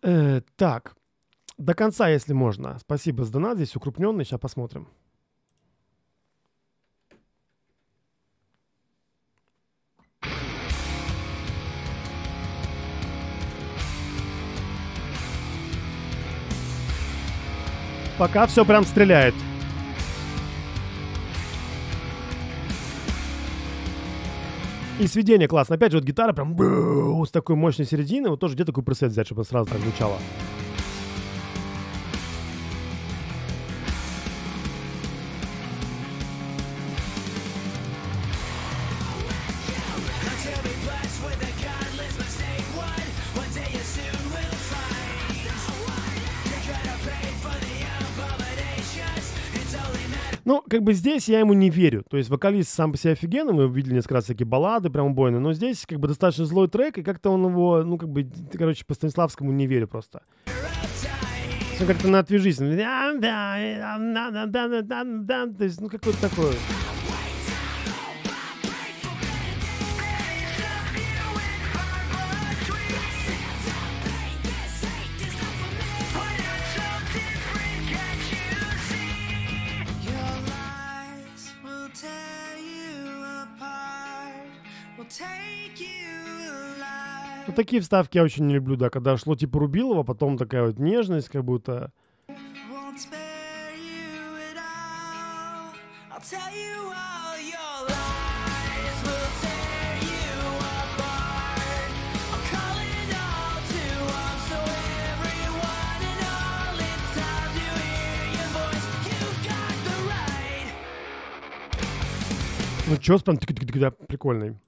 Так, до конца, если можно. Спасибо за донат, здесь укрупненный, сейчас посмотрим. Пока все прям стреляет. И сведение классно. Опять же, вот гитара прям с такой мощной середины. Вот тоже где такой пресет взять, чтобы сразу так звучало. Ну, как бы здесь я ему не верю. То есть вокалист сам по себе офигенный, мы видели несколько раз всякие баллады прям убойные, но здесь как бы достаточно злой трек, и как-то он его, ну, как бы, короче, по Станиславскому не верю просто. Ну, как-то на «Отвяжись». То есть, ну, какой-то такой... Вот такие вставки я очень не люблю, да, когда шло типа Рубилова, потом такая вот нежность, как будто... Ну, чё, прям прикольный.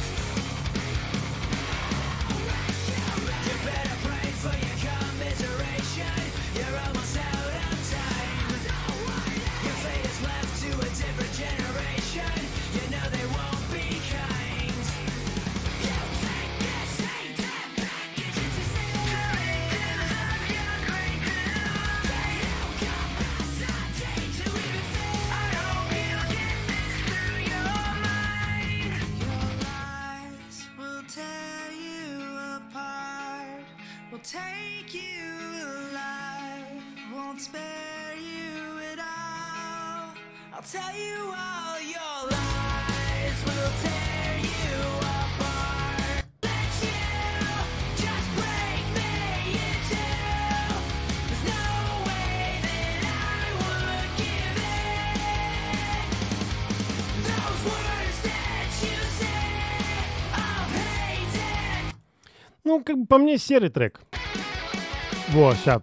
Ну, как бы по мне серый трек. Во, сейчас.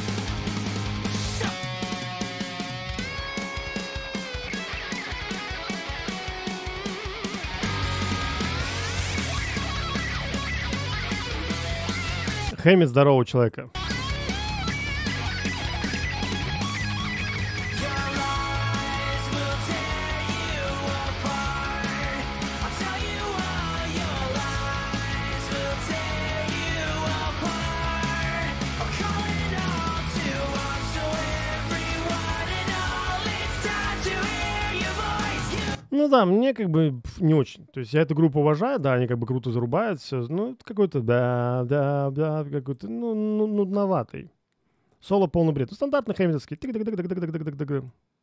Хэмми здорового человека. Ну да, мне как бы не очень. То есть я эту группу уважаю, да, они как бы круто зарубают все. Ну, это какой-то, да, какой-то, ну, нудноватый. Соло полный бред. Ну, стандартный хэммитовский.